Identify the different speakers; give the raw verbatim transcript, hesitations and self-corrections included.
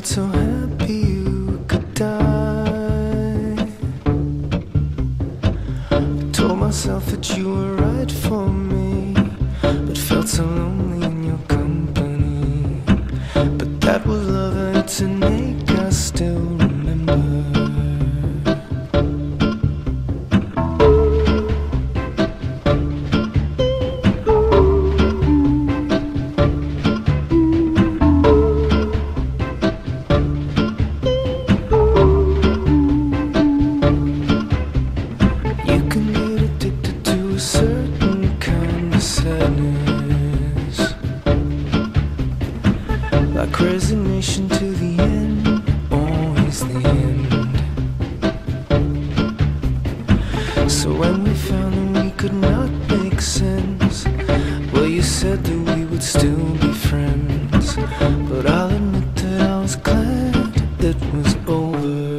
Speaker 1: felt so happy you could die. I told myself that you were right for me, but felt so lonely in your company. But that was love and it's an ache I still remember. Certain kind of sadness, like resignation to the end, always the end. So when we found that we could not make sense, well, you said that we would still be friends. But I'll admit that I was glad it was over.